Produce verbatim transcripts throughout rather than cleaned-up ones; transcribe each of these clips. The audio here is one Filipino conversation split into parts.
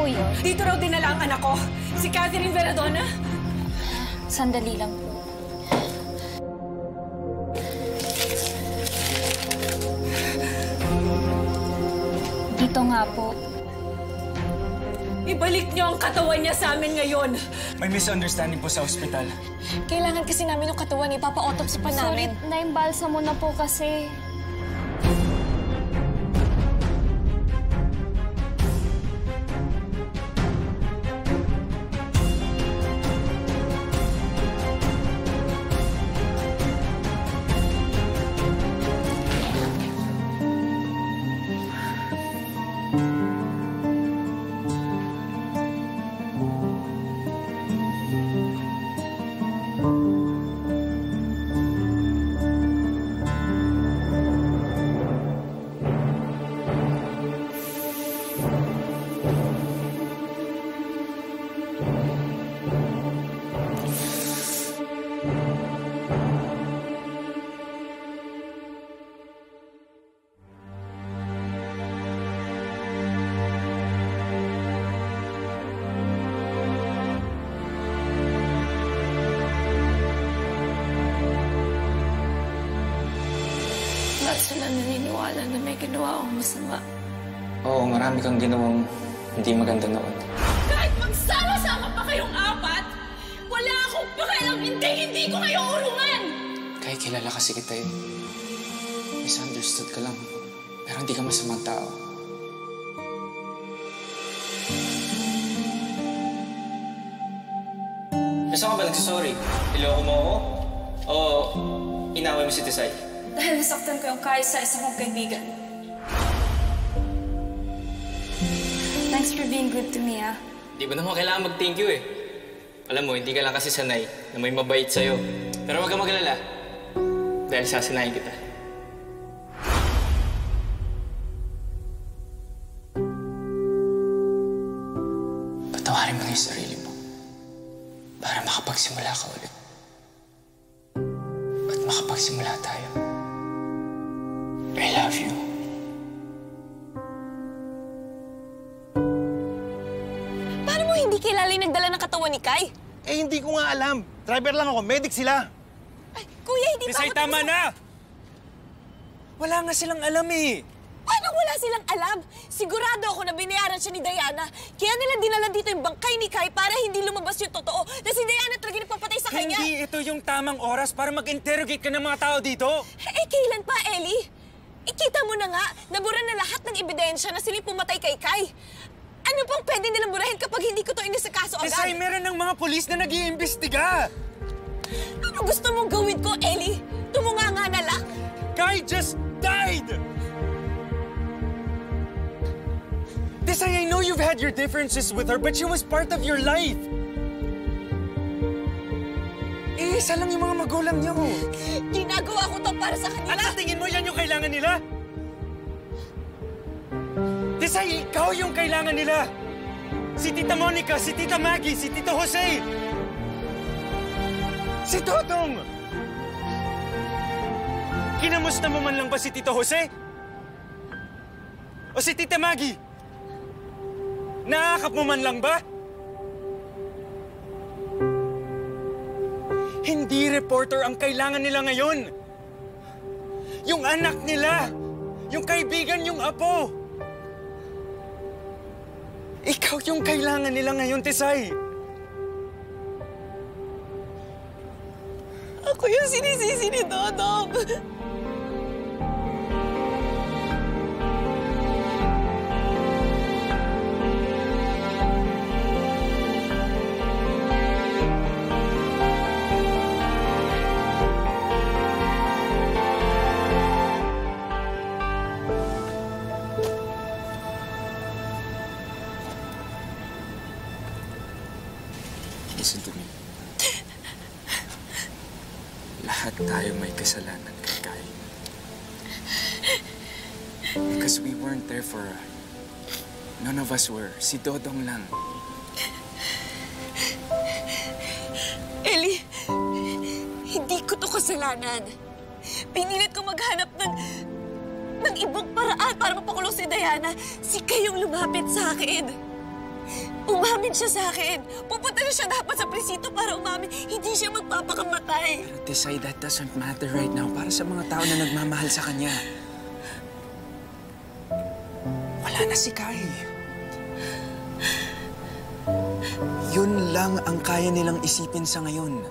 yun? Dito raw dinala ang anak ko, si Catherine Veradona. Sandali lang po. Dito nga po. Ibalik niyo ang katawan niya sa amin ngayon. May misunderstanding po sa ospital. Kailangan kasi namin yung katawan, ipapa-autopsy pa namin. Sorry, naimbalsa mo na po kasi. Bakit sila naniniwala na may ginawa akong masama? Oo, marami kang ginawang hindi maganda noon. Kahit magsama-sama pa kayong apat, wala akong pakialam, hindi, hindi ko kayo urungan! Kaya kilala kasi kita eh. Misunderstood ka lang. Pero hindi ka masamang tao. Saan ka ba nagsasorry? Iloko mo ako? O inaway mo si Tisay? Dahil nasaktan ko yung kahit sa isa kong kaibigan. Thanks for being good to me, ah. Di ba naman kailangan mag-thank you eh. Alam mo, hindi ka lang kasi sanay na may mabait sa'yo. Pero huwag kang magalala. Dahil sasanayin kita. Patawarin mo na yung sarili mo. Para makapagsimula ka ulit. At makapagsimula tayo. I love you. Paano mo hindi kilala yung nagdala ng katawan ni Kai? Eh, hindi ko nga alam. Driver lang ako. Medic sila. Ay, kuya, hindi pa Tisay, ako... tama na! Wala nga silang alam eh. Paano wala silang alam? Sigurado ako na binayaran siya ni Diana. Kaya nila dinala dito yung bangkay ni Kai para hindi lumabas yung totoo na si Diana talaga nagpapatay sa kanya. Hindi ito yung tamang oras para mag-interrogate ka ng mga tao dito. Eh, kailan pa, Ellie? Ikita mo na nga, nabura na lahat ng ebidensya na sila pumatay kay Kai. Ano pang pwede nilang burahin kapag hindi ko to inisakaso agad? Tisay, meron ng mga polis na nag-iimbestiga. Ano gusto mong gawin ko, Ellie? Tumunga nga na lang? Kai just died! Tisay, I know you've had your differences with her, but she was part of your life. Eh, isa lang yung mga magulang niyo. Ginagawa ko to para sa kanila. At sa tingin mo yan yung kailangan nila? Tisay, ikaw yung kailangan nila. Si Tita Monica, si Tita Maggie, si Tito Jose. Si Totong! Kinamusta mo man lang ba si Tito Jose? O si Tita Maggie? Naakap mo man lang ba? Hindi reporter ang kailangan nila ngayon. Yung anak nila. Yung kaibigan, yung apo. Ikaw yung kailangan nila ngayon, Tisay. Ako yung sinisisi ni Dodong. Listen to me. Lahat tayo may kasalanan kay Kai. Because we weren't there for her. None of us were. Si Dodong lang. Ellie, hindi ko to kasalanan. Pinilit ko maghanap ng... ng ibang paraan para mapakulong si Diana. Si kayong lumapit sa akin. Umamin siya sa akin. Pupunta na siya dapat sa presinto para umamin. Hindi siya magpapakamatay. Pero Tesay, that doesn't matter right now para sa mga tao na nagmamahal sa kanya. Wala na si Kai. Yun lang ang kaya nilang isipin sa ngayon.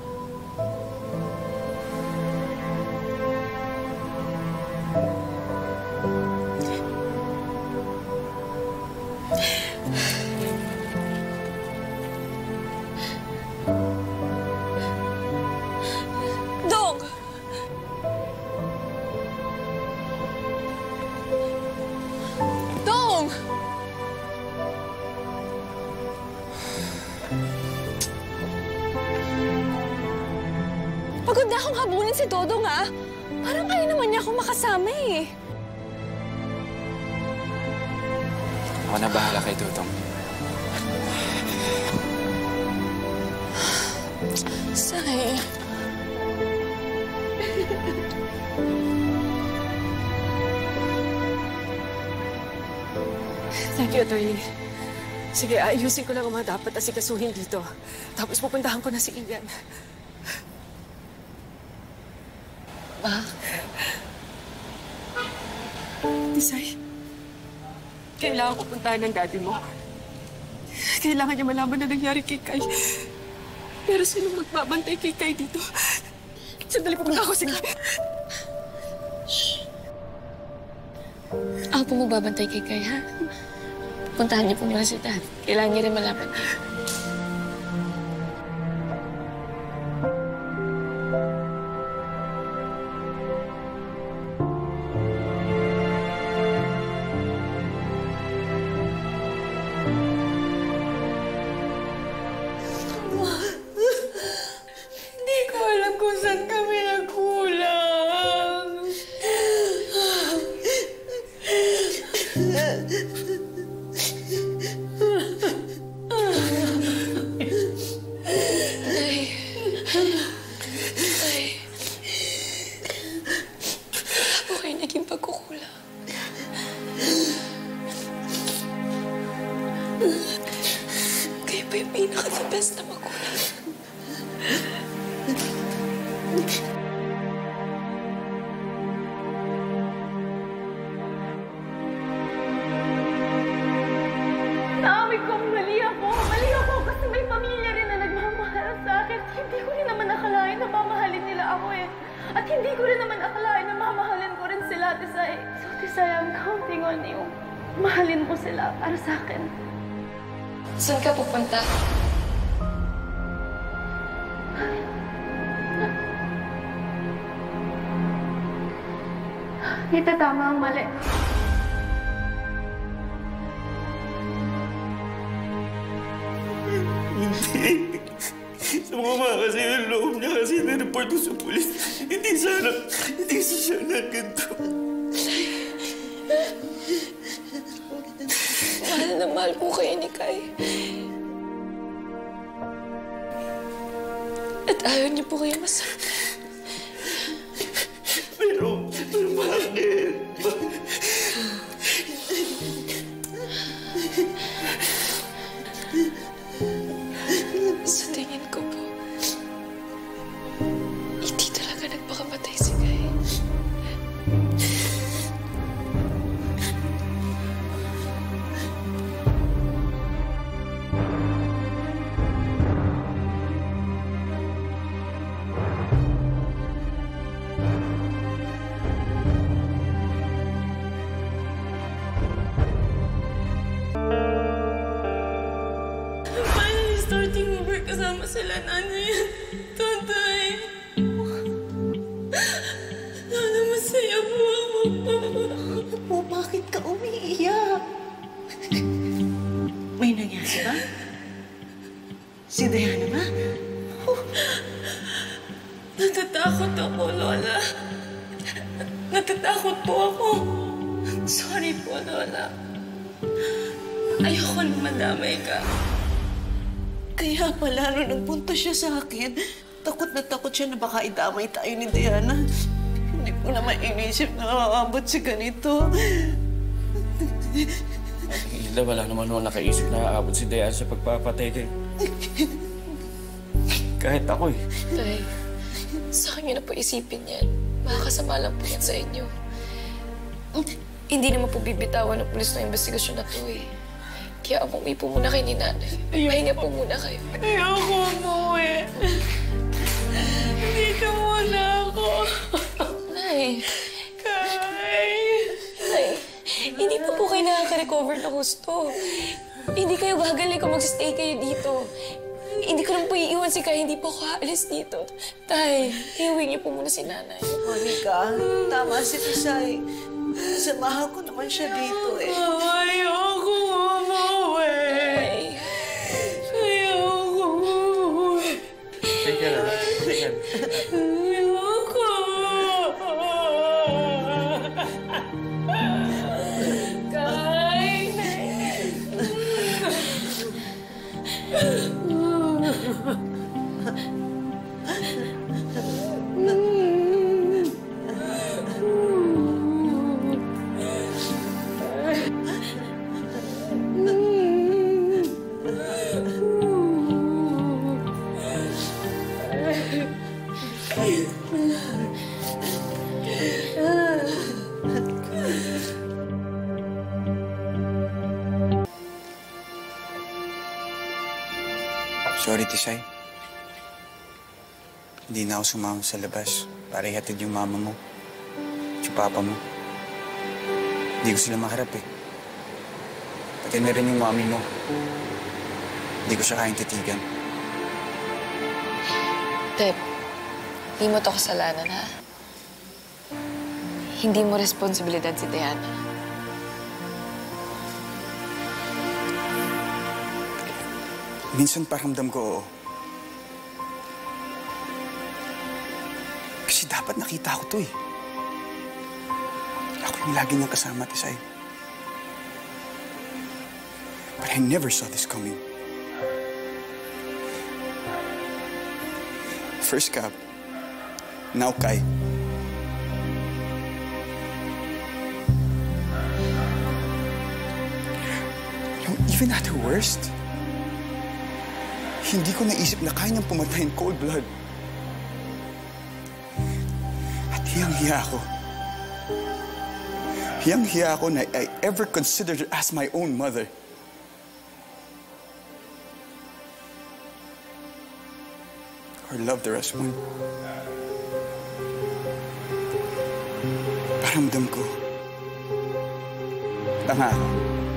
Dong! Dong! Pagod na akong habulin si Dodong, ah. Parang kaya naman niya akong makasama, eh. Ako na bahala kay Dodong. Say. Thank you, Atty. Sige, ayusin ko lang ang mga dapat asikasuhin dito. Tapos pupuntahan ko na si Ian. Ma? Tisay, kailangan ko puntahan ng daddy mo. Kailangan niya malaman na nangyari kay Kai. Pero sino magbabantay kay Kai dito? Sandali, pupunta ako, sige. Ako po magbabantay kay Kai, ha? Puntahan niyo po muna si Dad. Kailangan niya rin malaman niya. Hindi ko alam kung saan kami nagkulang. Po kayo naging pagkukulang. Kayo pa yung pinaka-the best na magulang. Sabi ko, mali ako. Mali ako kasi may pamilya rin na nagmamahal sa akin. Hindi ko rin naman akalain na mamahalin nila ako eh. At hindi ko rin naman akalain na mamahalin ko rin sila, Tisay. So, Tisay, I'm counting on you. Mahalin mo sila para sa akin. Saan ka pupunta? Itatama ang mali. Hindi. Sumama kasi yung loob niya kasi na-report ko sa pulis. Hindi sana, hindi siya na ganito. Mahal na mahal po kayo ni Kai. At ayaw niyo po kayo masaktan. Pero, pero bakit? Sa tingin ko po, hindi talaga nagpakamatay si Kai. Finally starting over kasama sila nanay at tatay. Sana masaya po ako. Po, bakit ka umiiyak? May nangyari ba? Si Diana ba? Natatakot ako, Lola. Natatakot po ako. Sorry po, Lola. Ayoko na madamay ka. Kaya pala, nung nagpunta siya sa akin, takot na takot siya na baka idamay tayo ni Diana. Hindi ko na mainisip na aabot si ganito. Ina, Hilda, wala naman ako nakaisip na aabot si Dayan sa pagpapatay kay... Kahit ako eh. Tay, sa kanya na po isipin yan. Makakasama lang po yan sa inyo. Hindi naman po bibitawan ng pulis ng investigasyon na to eh. Kaya umuwi po muna kayo ni Nanay. Pahinga po muna kayo. Ayoko umuwi. Dito muna ako. Nay. Kay. Nay, hindi pa po kayo nakaka-recover na gusto. Hindi kayo gagaling kung mag-stay kayo dito. Hindi ko lang po iiwan si Kai, hindi po ako aalis dito. Tay, iuwi niyo po muna si Nanay. Monica, tama si Pisay. Samahan ko naman siya dito eh. Ayoko umuwi. Tay. Ayoko umuwi. Teka lang, teka lang. Ayoko. Kai. Sorry, Tisay. Hindi na ako sumama sa labas para ihatid yung mama mo at yung papa mo. Hindi ko sila maharap eh. Pati na rin yung mami mo. Hindi ko siya kayang titigan. Tep, di mo to kasalanan, ha? Hindi mo responsibilidad si Diana. Minsan paramdam ko, oo. Kasi dapat nakita ko to eh. Ako yung lagi niyang kasama, Tisay. But I never saw this coming. First Cap, now Kai. You know, even at her worst, hindi ko naisip na kaya niyang pumatay in cold blood. At hiyang-hiya ako. Hiyang-hiya ako na I ever considered her as my own mother. Or loved her as one. Paramdam ko. Tanga ako.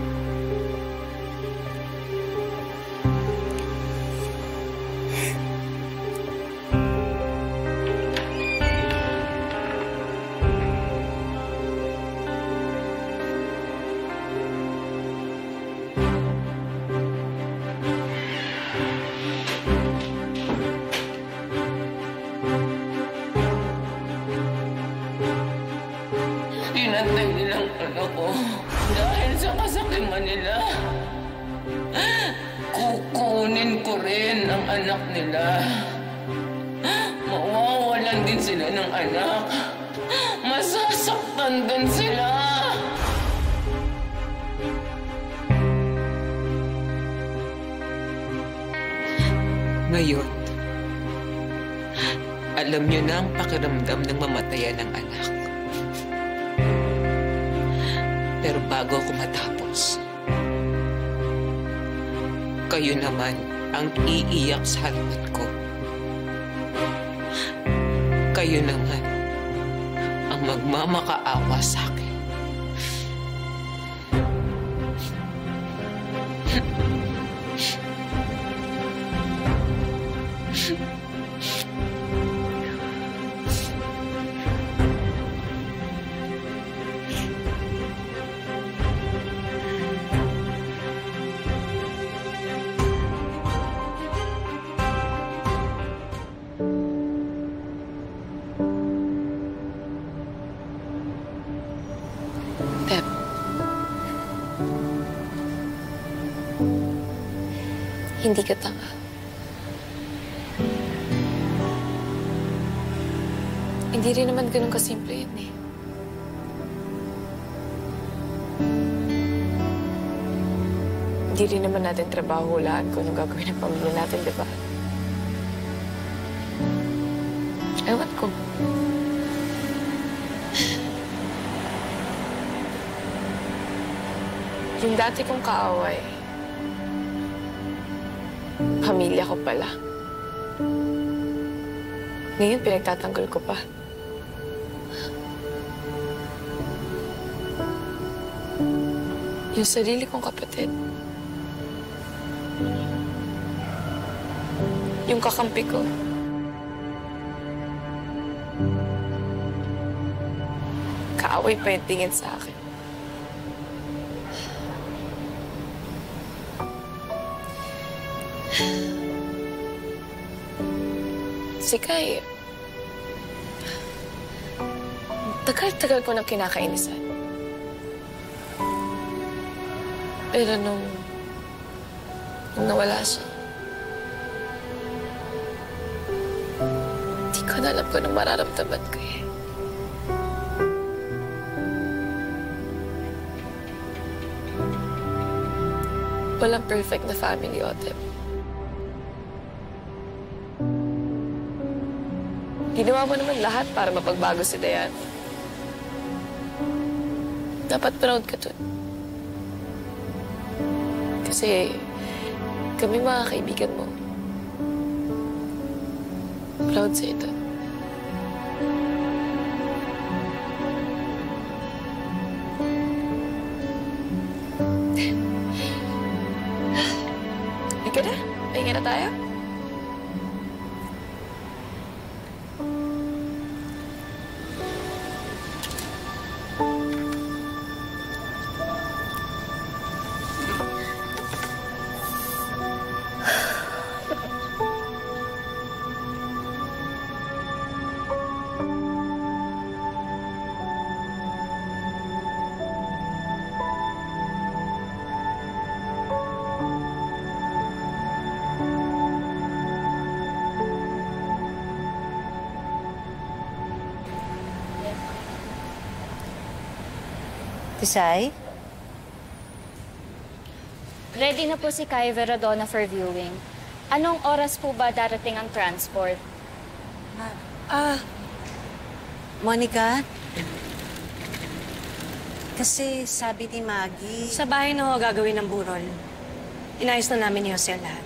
Pinatay nilang anak ko dahil sa kasakiman nila. Kukunin ko rin ang anak nila. Mawawalan din sila ng anak. Masasaktan din sila. Ngayon, alam niyo na ang pakiramdam ng mamatayan ng anak. Pero bago ako matapos, kayo naman ang iiyak sa harapan ko. Kayo naman ang magmamakaawa sa akin. Tep. Hindi ka tanga. Hindi rin naman ganun kasimple yun eh. Hindi rin naman natin trabaho hulaan kung anong gagawin ng pamilya natin, di ba? Ewan ko. Yung dati kong kaaway, pamilya ko pala. Ngayon, pinagtatanggol ko pa. Yung sarili kong kapatid. Yung kakampi ko. Kaaway pa yung tingin sa akin. Si Kai, tagal-tagal ko nang kinakainisan. Pero nung, nung nawala siya, di ko na alam kung anong mararamdaman ko eh. Walang perfect na family, Otep. Ginawa mo naman lahat para mapagbago si Diana. Dapat proud ka dun. Kasi kami mga kaibigan mo. Proud sa ito. Ika na? Pahinga na tayo? Tisay? Ready na po si Kai Veradona for viewing. Anong oras po ba darating ang transport? Ah, Monica? Kasi sabi ni Maggie... Sa bahay na ho gagawin ng burol. Inayos na namin ni Jose lahat.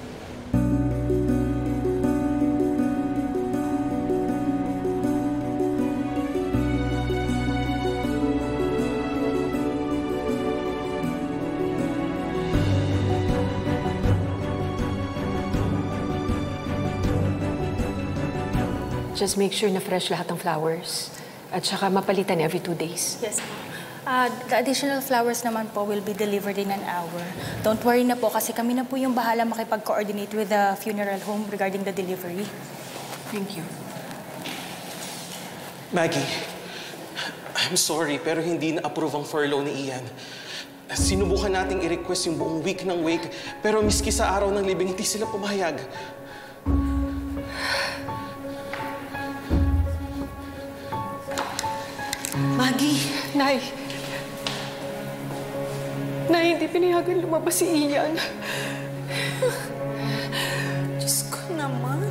Just make sure na fresh lahat ng flowers. At saka mapalitan every two days. Yes, ma'am. Uh, the additional flowers naman po will be delivered in an hour. Don't worry na po kasi kami na po yung bahala makipag-coordinate with the funeral home regarding the delivery. Thank you. Maggie, I'm sorry pero hindi na-approve ang furlough ni Ian. Sinubukan nating i-request yung buong week ng wake pero miski sa araw ng libing hindi sila pumayag. Maggie! Nay! Nay, hindi pinayagan lumabas si Ian. Diyos ko naman.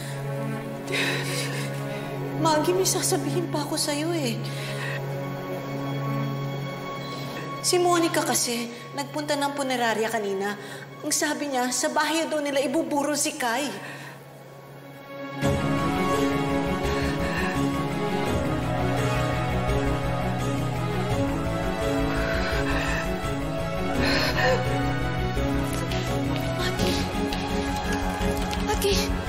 Maggie, may sasabihin pa ako sa'yo eh. Si Monica kasi, nagpunta ng punerarya kanina. Ang sabi niya, sa bahay daw nila ibuburol si Kai. Maggie!